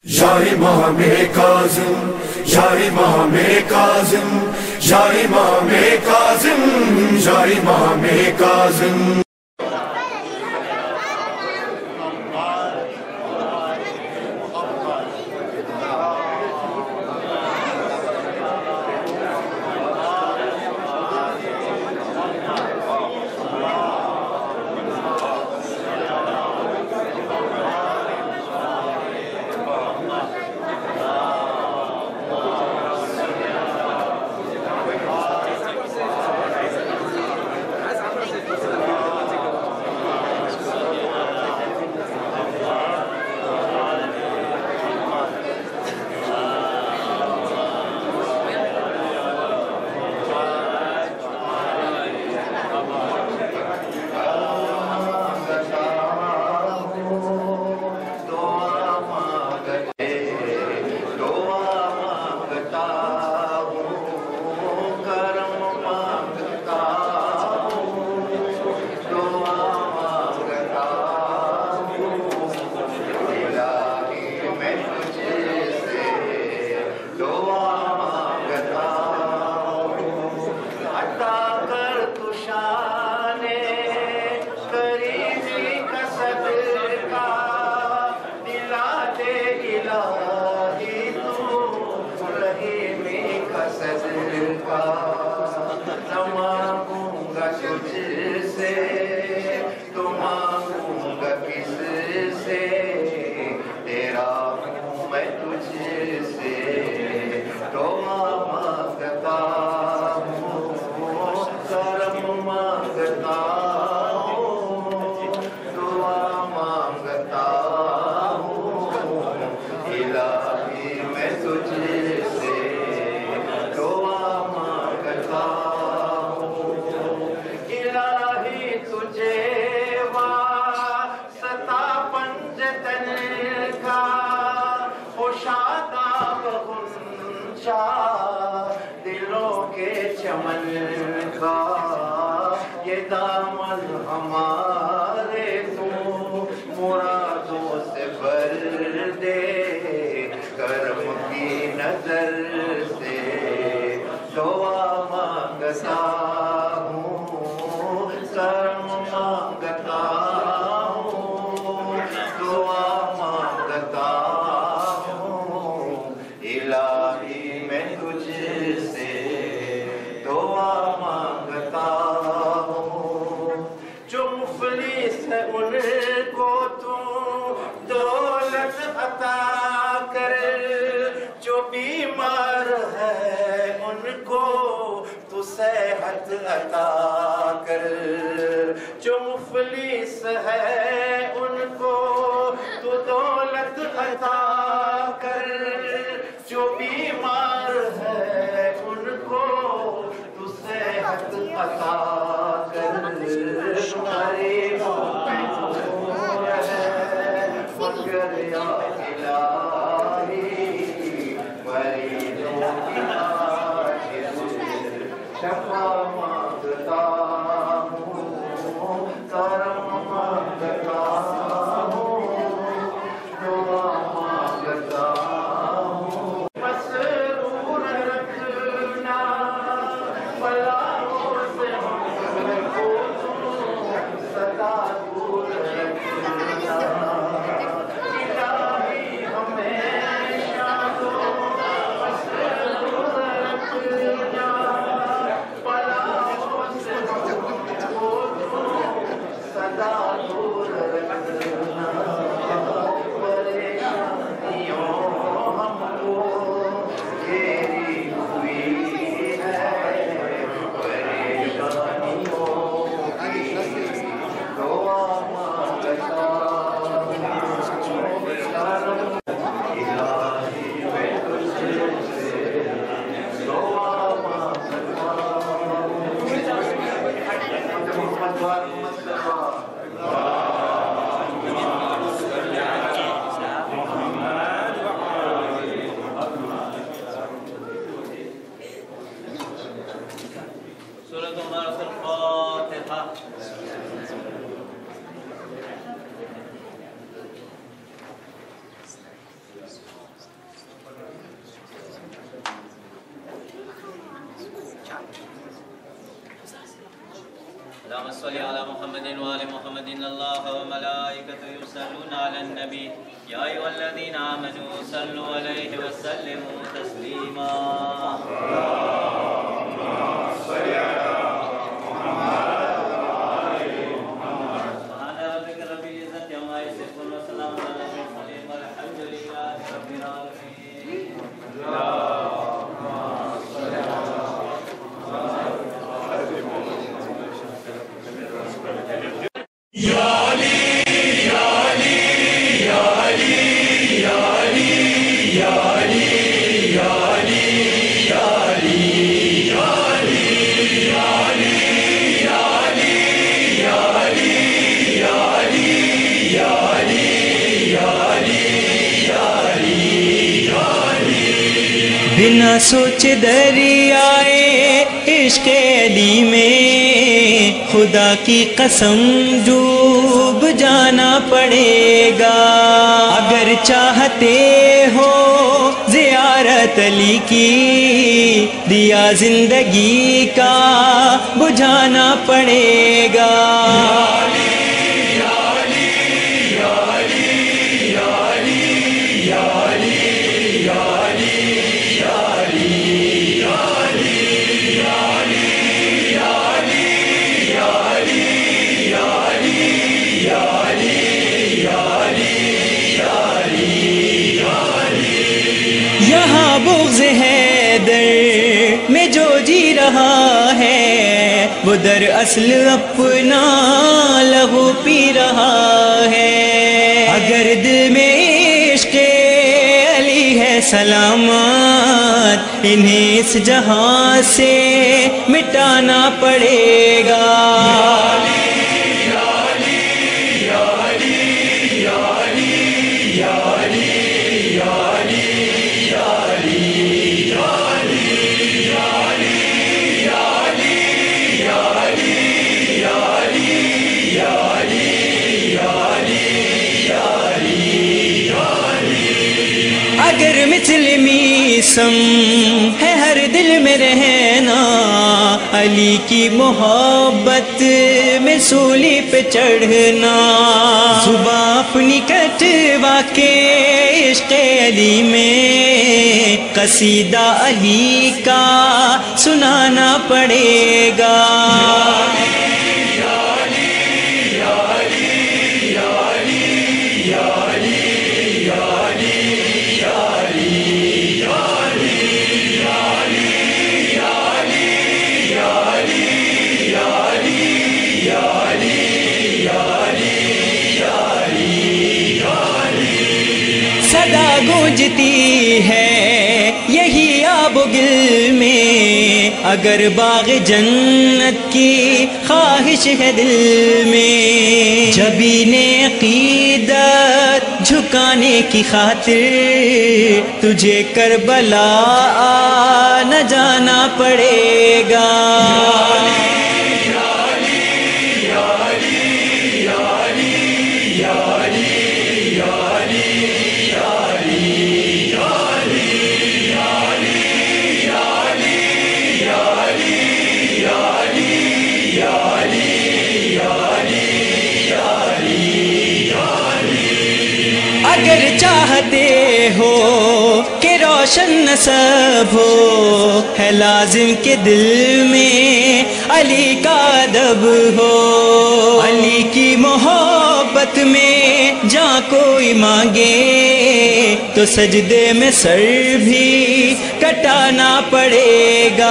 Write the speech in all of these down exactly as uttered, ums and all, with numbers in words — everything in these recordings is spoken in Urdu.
یا امام کاظم یا امام کاظم یا امام کاظم یا امام کاظم دلوں کے چمن کا یہ دامن ہمارے تو مرادوں سے بھر دے کرم کی نظر سے دعا مانگتا ہوں کرم مانگتا ہوں دعا مانگتا ہوں الہی میں تجھ سے دعا مانگتا ہوں جو مفلس ہے ان کو تو دولت عطا کر جو بیمار ہے ان کو تو صحت عطا کر جو مفلس ہے ان کو تو دولت عطا کر جو بیمار ہے ان کو تو صحت عطا کر غریبوں پہ نور ہے مگر یا الہی مریضوں کی عاجز شفا مانگتا ہوں کرم مانگتا اللهم صل على محمد وآل محمد إن الله وملائكته يصلون على النبي يا أيها الذين آمنوا صلوا عليه وسلموا تسليما سبحان ربك رب العزة عما يصفون وسلام على المرسلين والحمد لله رب العالمين. بنا سوچ دریائے عشق علی میں خدا کی قسم ڈوب جانا پڑے گا. اگر چاہتے ہو زیارت علی کی دیا زندگی کا بجھانا پڑے گا. یہاں بغض حیدر میں جو جی رہا ہے وہ در اصل اپنا لہو پی رہا ہے. اگر دل میں عشق علی ہے سلامت انہیں اس جہاں سے مٹانا پڑے گا. اگر مثل میسم ہے ہر دل میں رہنا علی کی محبت میں سولی پہ چڑھنا. صبح اپنی کٹوا کے عشق علی میں قصیدہ علی کا سنانا پڑے گا. صدا گونجتی ہے یہی آب و گل میں اگر باغ جنت کی خواہش ہے دل میں. جبین عقیدت جھکانے کی خاطر تجھے کربلا نہ جانا پڑے گا. اگر چاہتے ہو کہ روشن نسب ہو ہے لازم کہ دل میں علی کا ادب ہو. علی کی محبت میں جہاں کوئی مانگے تو سجدے میں سر بھی کٹانا پڑے گا.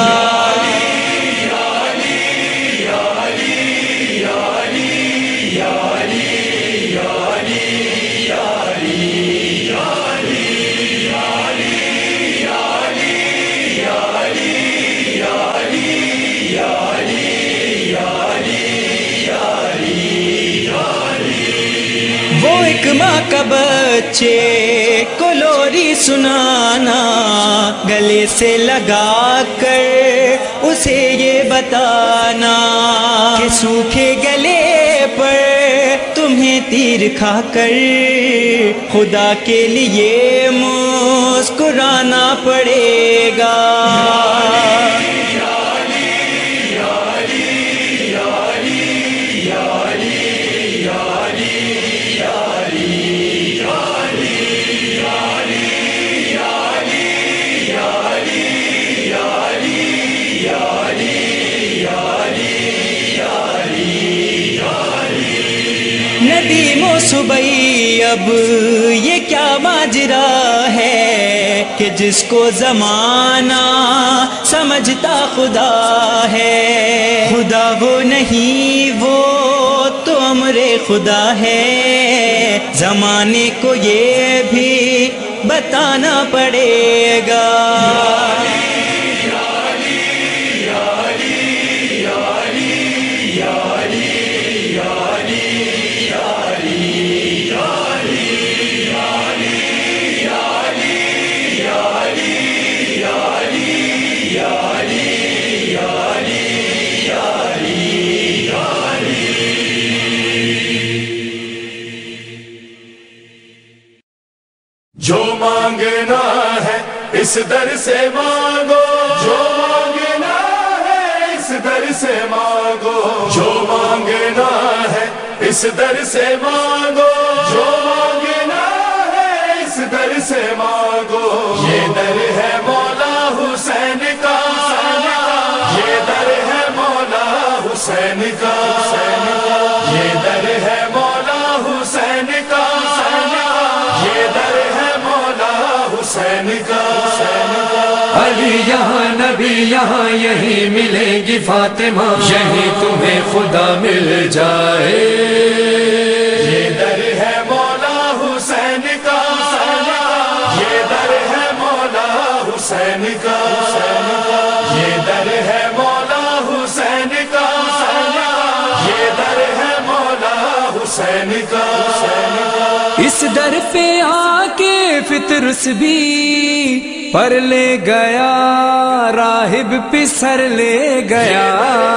وہ ایک ماں کا بچے کو لوری سنانا گلے سے لگا کر اسے یہ بتانا کہ سوکھے گلے پر تمہیں تیر کھا کر خدا کے لیے مسکرانا پڑے گا. صبح اب یہ کیا ماجرا ہے کہ جس کو زمانہ سمجھتا خدا ہے، خدا وہ نہیں وہ تو امر خدا ہے، زمانے کو یہ بھی بتانا پڑے گا۔ جو مانگنا ہے اس در سے مانگو، جو مانگنا ہے اس در سے مانگو، جو مانگنا ہے اس در سے مانگو، جو مانگنا ہے اس در سے مانگو۔ یہ در ہے مولا حسین کا، یہ در ہے مولا حسین کا، یہ در ہے مولا حسین کا، یہ در ہے مولا حسین کا۔ علی یہاں نبی یہاں یہیں ملے گی فاطمہ، یہیں تمہیں خدا مل جائے۔ یہ در ہے مولا حسین کا، یہ در ہے مولا حسین کا، یہ در ہے مولا حسین کا، یہ در ہے مولا حسین کا۔ اس در پہ آ کے فطرس بھی پر لے گیا، راہب پسر لے گیا۔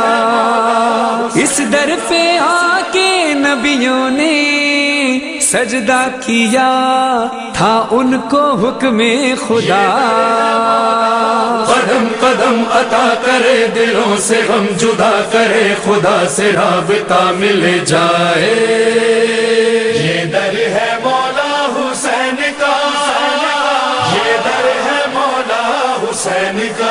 اس در پہ آ کے نبیوں نے سجدہ کیا، تھا ان کو حکم خدا۔ قدم قدم عطا کرے دلوں سے غم جدا کرے، خدا سے رابطہ مل جائے۔ یہ در ہے مولا حسین کا، یہ در ہے مولا حسین کا۔